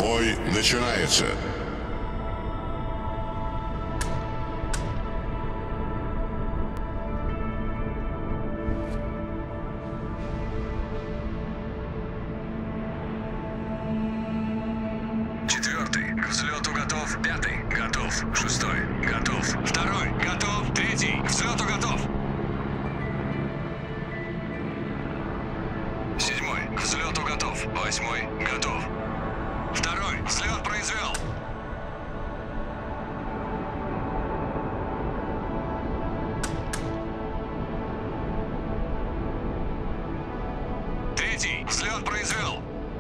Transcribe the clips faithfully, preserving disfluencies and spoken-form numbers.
Бой начинается. Четвертый. К взлету готов. Пятый. Готов. Шестой. Готов. Второй. Готов. Третий. К взлету готов. Седьмой. К взлету готов. Восьмой. Готов. Второй. Взлет произвел. Третий. Взлет произвел.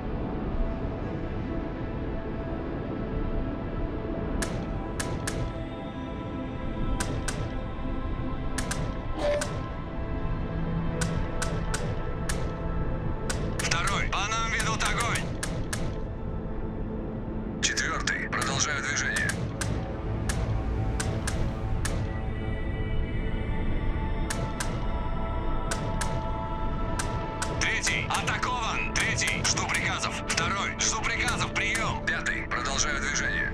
Второй. По нам ведут огонь. Четвертый. Продолжаю движение. Третий. Атакован. Третий. Жду приказов. Второй. Жду приказов. Прием. Пятый. Продолжаю движение.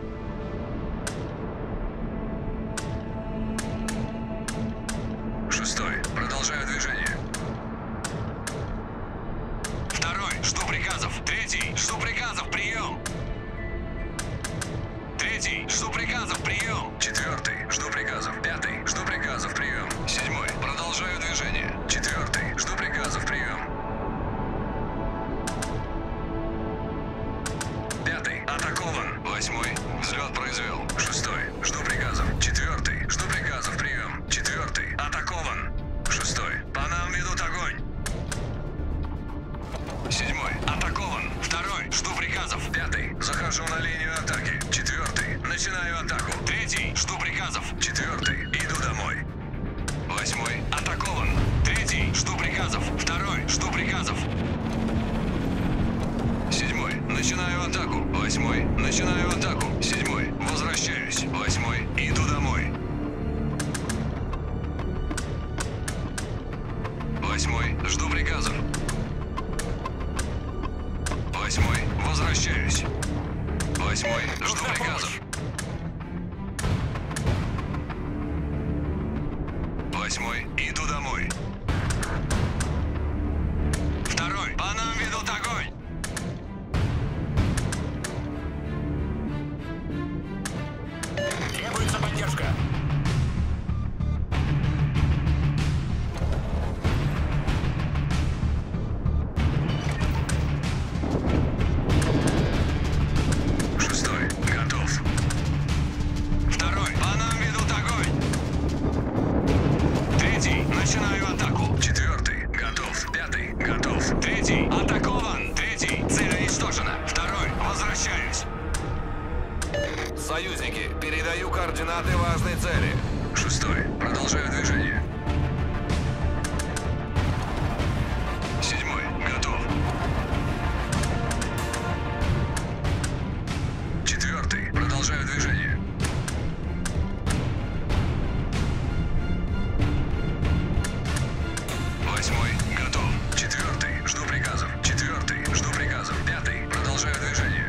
Шестой. Продолжаю движение. Второй. Жду приказов. Третий. Жду приказов. Прием. Третий. Жду приказов. Прием. Четвертый. Жду приказов. Пятый. Жду приказов. Прием. Седьмой. Продолжаю движение. Четвертый. Жду приказов. Прием. Пятый. Атакован. Восьмой. Взлет произвел. Шестой. Жду приказов. Четвертый. Жду приказов. Прием. Четвертый. Атакован. Шестой. По нам ведут огонь. Седьмой. Атакован. Второй. Жду приказов. Пятый. Захожу на линию атаки. Четвертый. Начинаю атаку. Третий. Жду приказов. Четвертый. Иду домой. Восьмой. Атакован. Третий. Жду приказов. Второй. Жду приказов. Седьмой. Начинаю атаку. Восьмой. Начинаю атаку. Седьмой. Возвращаюсь. Восьмой. Иду домой. Восьмой. Жду приказов. Восьмой. Возвращаюсь. Восьмой. Жду приказов. Восьмой. Иду домой. Второй. По нам ведут огонь. Требуется поддержка. Шестой. Готов. Второй. По нам ведут огонь. Третий. Начинаю атаку. Четвертый. Готов. Пятый. Готов. Третий. Атакован. Третий. Цель уничтожена. Второй. Возвращаюсь. Союзники, передаю координаты важной цели. Шестой. Продолжаю движение. Седьмой. Готов. Четвертый. Продолжаю движение. Восьмой. Готов. Четвертый. Жду приказов. Четвертый. Жду приказов. Пятый. Продолжаю движение.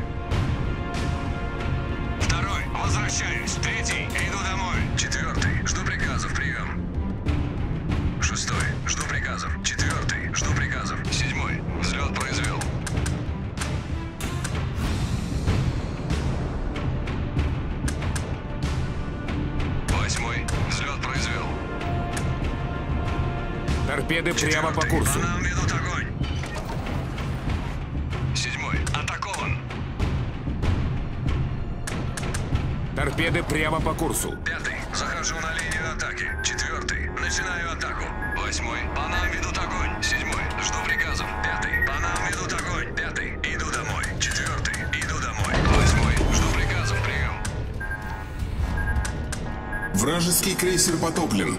Второй. Возвращаюсь. Третий. Иду домой. Четвертый. Жду приказов. Прием. Шестой. Жду приказов. Четвертый. Жду приказов. Седьмой. Взлет произвел. Восьмой. Взлет произвел. Торпеды прямо по Четвертый. курсу. По нам ведут огонь. Седьмой. Атакован. Торпеды прямо по курсу. Пятый. Захожу на линию атаки. Четвертый. Начинаю атаку. Восьмой. По нам ведут огонь. Седьмой. Жду приказов. Пятый. По нам ведут огонь. Пятый. Иду домой. Четвертый. Иду домой. Восьмой. Жду приказов. Прием. Вражеский крейсер потоплен.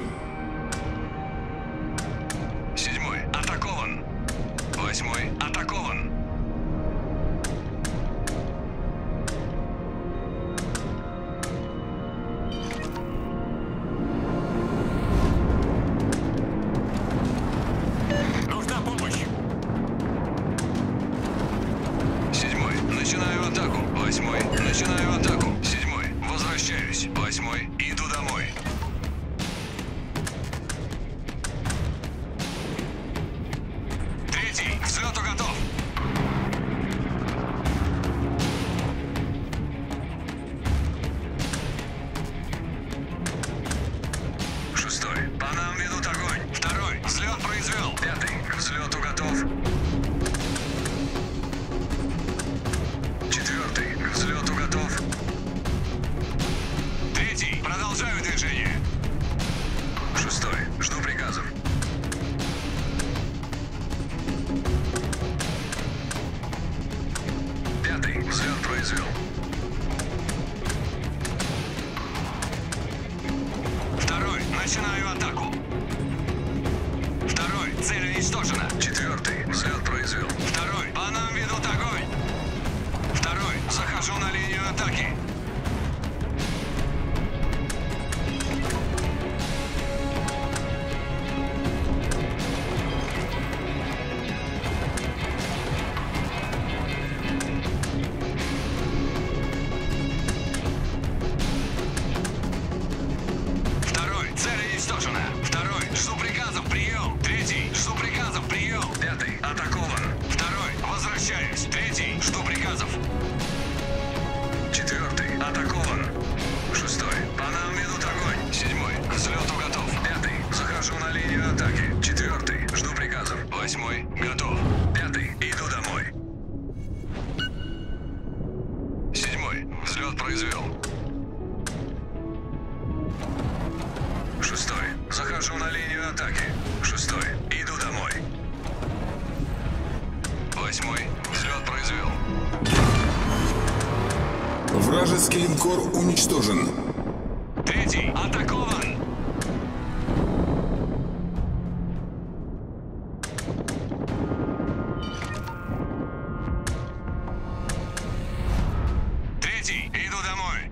Седьмой. Атакован. Восьмой. Атакован. Начинаю атаку. Восьмой. Начинаю атаку. Седьмой. Возвращаюсь. Восьмой. Иду домой. Третий. К взлету готов. Шестой. По нам ведут огонь. Второй. Взлет произвел. Пятый. К взлету готов. Четвертый. К взлету готов. Третий. Продолжаю движение. Шестой. Жду приказов. Пятый. Взлет произвел. Второй. Начинаю атаку. Второй. Цель уничтожена. Четвертый. Взлет произвел. Второй. По нам ведут огонь. Второй. Захожу на линию атаки. Второй. Цель уничтожена. Второй. Жду приказов. Прием. Третий. Жду приказов. Прием. Пятый. Атакован. Второй. Возвращаюсь. Третий. Жду приказов. Четвертый. Атакован. Шестой. По нам ведут огонь. Седьмой. К взлету готов. Пятый. Захожу на линию атаки. Четвертый. Жду приказов. Восьмой. Готов. Пятый. Иду домой. Седьмой. Взлет произвел. Шестой. Захожу на линию атаки. Шестой. Иду домой. Восьмой. Взлет произвел. Вражеский линкор уничтожен. Третий. Атакован. Третий. Иду домой.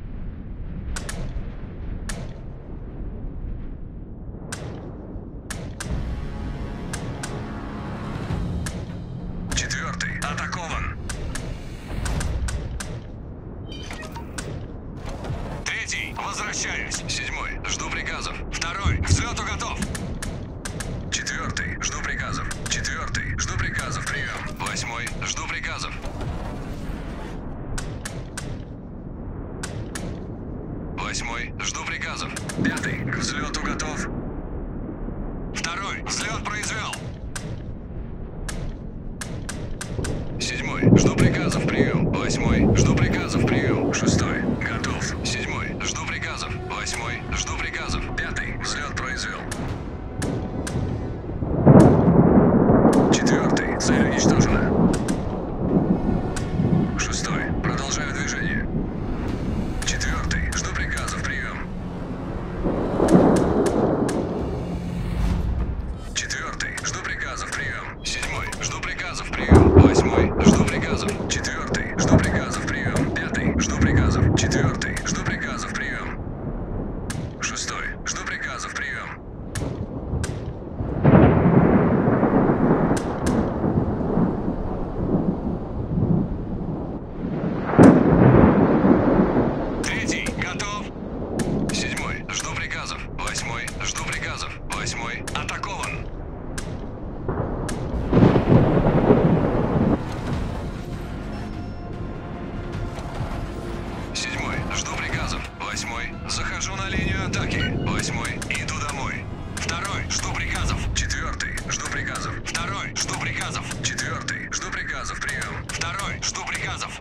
Четвертый. Атакован. Третий. Возвращаюсь. Седьмой. Жду приказов. Второй. К взлету готов. Четвертый. Жду приказов. Четвертый. Жду приказов. Прием. Восьмой. Жду приказов. Восьмой. Жду приказов. Пятый. К взлету готов. Второй. Взлет произвел. Седьмой. Жду приказов. Прием. Восьмой. Жду приказов. Прием. Шестой. Готов. Седьмой. Жду приказов. Восьмой. Жду приказов. Пятый. Взлет произвел. Четвертый. Цель уничтожена. Шестой. Продолжаю движение. Четвертый. Жду приказов. Прием. Четвертый. Жду приказов. Прием. Седьмой. Жду приказов. Прием. Восьмой. Жду приказов. Четвертый. Жду приказов. Прием. Пятый. Жду приказов. Четвертый. Жду приказов. Прием. Шестой. Жду приказов. Прием. Третий. Готов. Седьмой. Жду приказов. Восьмой. Жду приказов. Восьмой. Атакован. Седьмой. Жду приказов. Восьмой. Захожу на линию атаки. Восьмой. Иду домой. Второй. Жду приказов. Четвертый. Жду приказов. Второй. Жду приказов. Четвертый. Жду приказов. Прием. Второй. Жду приказов.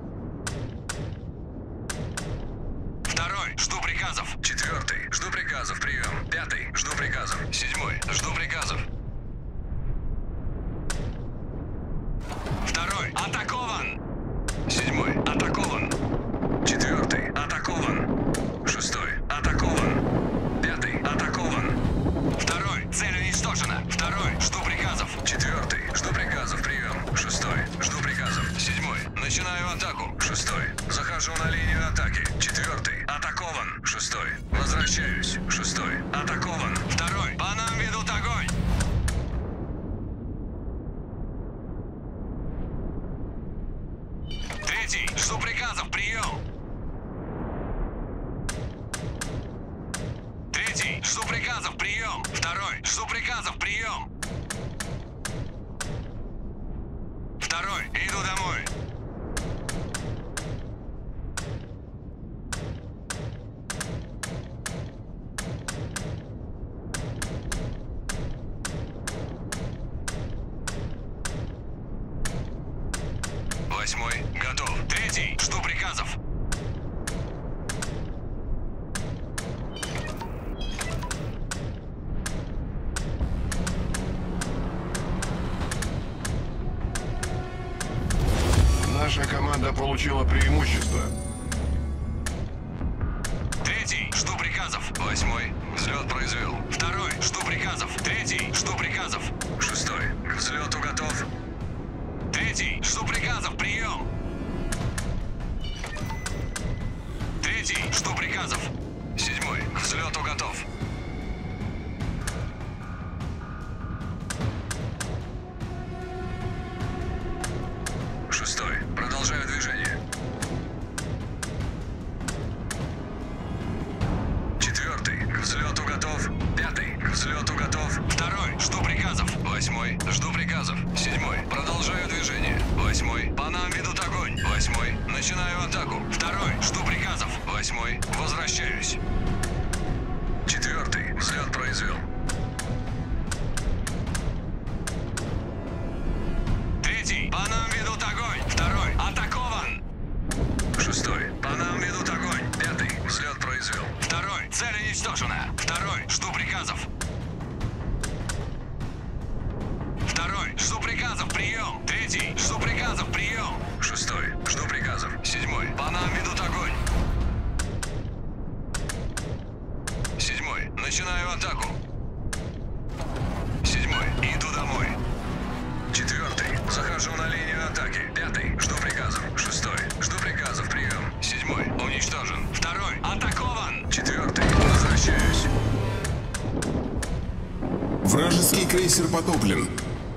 Второй. Жду приказов. Четвертый. Жду приказов. Прием. Пятый. Жду приказов. Седьмой. Жду приказов. Второй. Атакован. Седьмой. Атакован. Четвертый. Атакован. Шестой. Атакован. Пятый. Атакован. Второй. Цель уничтожена. Второй. Жду приказов. Четвертый. Жду приказов. Прием. Шестой. Жду приказов. Седьмой. Начинаю атаку. Шестой. Захожу на линию атаки. Четвертый. Атакован. Шестой. Возвращаюсь. Шестой. Атакован. Второй. По нам ведут огонь. Третий. Третий, жду приказов, прием. Третий, жду приказов, прием. Второй, жду приказов, прием. Второй, иду домой. Восьмой, готов. Третий, жду приказов. Наша команда получила преимущество. Третий, жду приказов. Восьмой, взлет произвел. Второй, жду приказов. Третий, жду приказов. Шестой, к взлету готов. Третий, жду приказов, прием. Третий, жду приказов. Седьмой, к взлету готов. Шестой, продолжаю движение. Четвертый, к взлету готов. Пятый, к взлету готов. Второй, жду приказов. Восьмой, жду приказов. Седьмой, продолжаю движение. Восьмой, по нам ведут огонь. Восьмой, начинаю атаку. Второй, жду приказов. Восьмой, возвращаюсь. Четвертый, взлет произвел. Третий, по нам ведут огонь. Второй, атакован. Шестой, по нам ведут огонь. Пятый, взлет произвел. Второй, цель уничтожена. Второй, жду приказов. Второй, жду приказов, прием. Третий, жду приказов, прием. Шестой, жду приказов. Седьмой, по нам ведут огонь. Седьмой, начинаю атаку. Седьмой, иду домой. Четвертый, захожу на линию атаки. Пятый, жду приказов. Шестой, жду приказов, прием. Седьмой, уничтожен. Второй, атакован. Четвертый, возвращаюсь. Вражеский крейсер потоплен.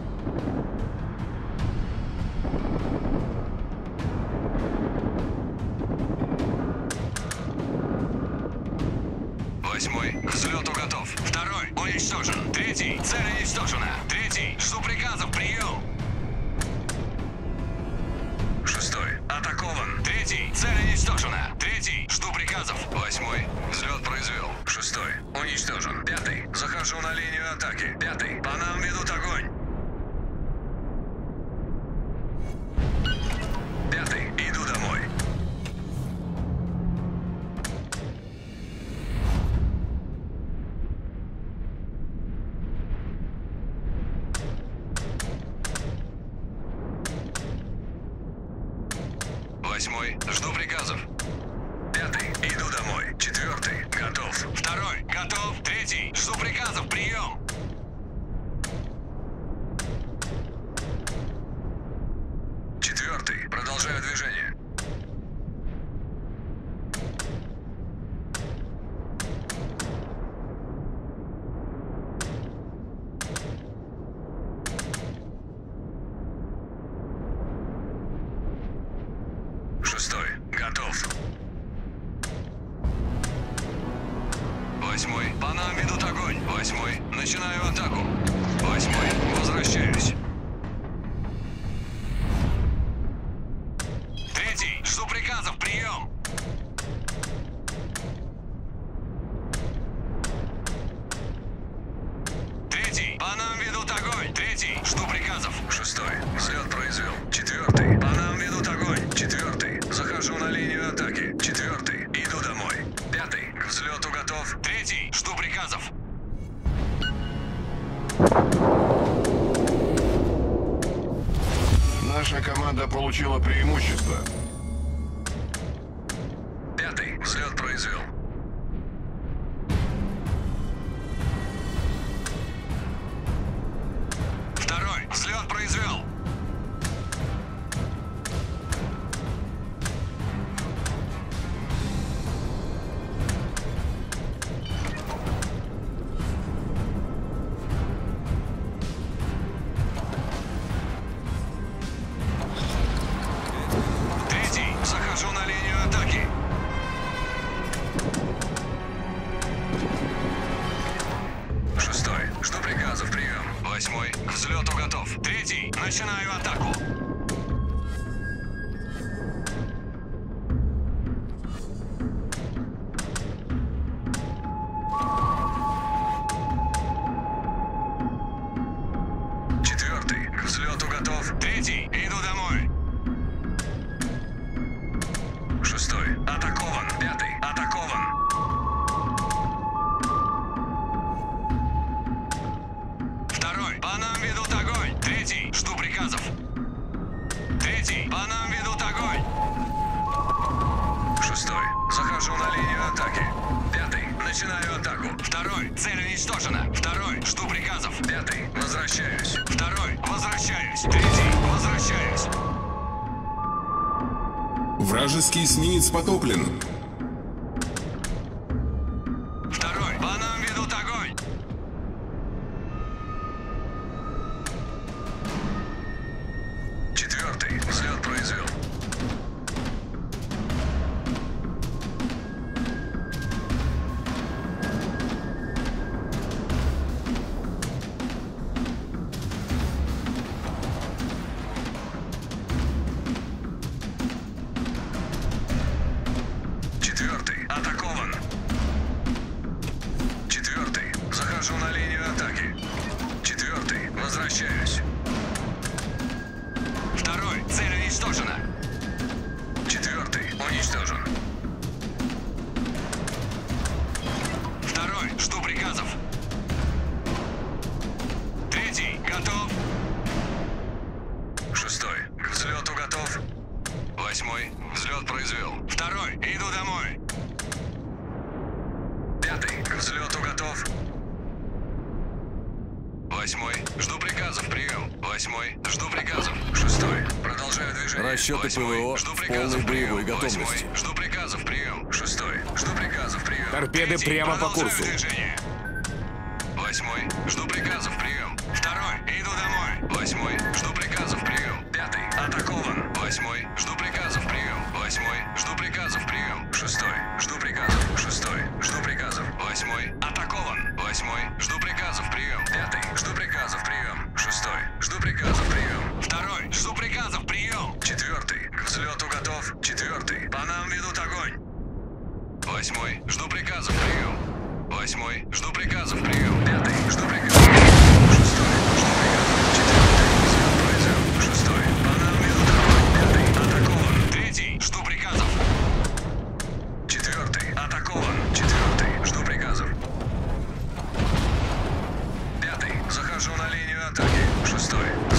Восьмой, к взлету готов. Второй, уничтожен. Третий, цель уничтожена. Третий, жду приказов, прием. Шестой, атакован. Третий, цель уничтожена. Третий, жду приказов. Восьмой, взлет произвел. Шестой, уничтожен. Пятый, захожу на линию атаки. Пятый, по нам ведут огонь. Пятый, иду домой. Восьмой, жду приказов. Пятый, иду домой. Четвертый, готов. Второй, готов. Третий, жду приказов, прием. Четвертый, продолжаю движение. Шестой, готов. Восьмой, по нам ведут огонь. Восьмой, начинаю атаку. Восьмой, возвращаюсь. Третий, жду приказов, прием. Третий, по нам ведут огонь. Третий, жду приказов. Шестой, взлет произвел. Четвертый, по нам ведут огонь. Четвертый, захожу на линию атаки. Четвертый, иду домой. Пятый, к взлету готов. Третий, жду приказов. Наша команда получила преимущество. Пятый, взлет произвел. Второй, взлет произвел. Третий, по нам ведут огонь. Шестой, захожу на линию атаки. Пятый, начинаю атаку. Второй, цель уничтожена. Второй, жду приказов. Пятый, возвращаюсь. Второй, возвращаюсь. Третий, возвращаюсь. Вражеский эсминец потоплен. Второй, по нам ведут огонь. Четвертый, взлет произвел. Четвертый, атакован. Четвертый, захожу на линию атаки. Четвертый, возвращаюсь. Второй, цель уничтожена. Четвертый, уничтожен. Второй, жду приказов. Третий, готов. Шестой, к взлету готов. Восьмой, взлет произвел. Второй, иду домой. Пятый, к взлету готов. Восьмой, жду приказов, прием. Восьмой, жду приказов. Шестой, продолжаю движение. Расчеты Восьмой, ПВО жду в приказов, полной боевой прием. готовности. Восьмой, жду приказов, прием. Шестой, жду приказов, прием. Торпеды Третий, прямо по продолжаю курсу. движение. Восьмой, жду приказов, прием. Второй, иду домой. Восьмой, жду приказов, прием. Пятый, атакован. Восьмой, жду приказов, прием. Восьмой, жду приказов, прием. Шестой, жду приказов. Шестой, жду приказов. Восьмой, атакован. Восьмой, жду приказов, прием. Пятый, жду приказов, прием. Шестой, жду приказов, прием. Второй, жду приказов, прием. Четвертый, к взлету готов. Четвертый, по нам ведут огонь. Восьмой, жду приказов, прием. Восьмой, жду приказов, прием. Пятый, жду приказов, прием. Шестой, жду приказов. Четвертый, взлет произвел. Шестой, по нам ведут огонь. Пятый, атакован. Третий, жду приказов. Четвертый, атакован. Четвертый, жду приказов. Пятый, захожу на линию атаки. Шестой,